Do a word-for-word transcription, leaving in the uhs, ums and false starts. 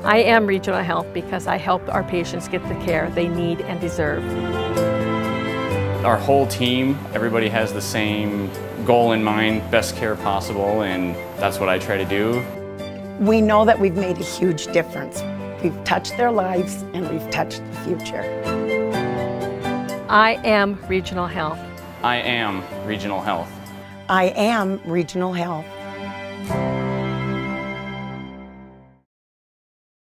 I am Regional Health because I help our patients get the care they need and deserve. Our whole team, everybody has the same goal in mind, best care possible, and that's what I try to do. We know that we've made a huge difference. We've touched their lives and we've touched the future. I am Regional Health. I am Regional Health. I am Regional Health.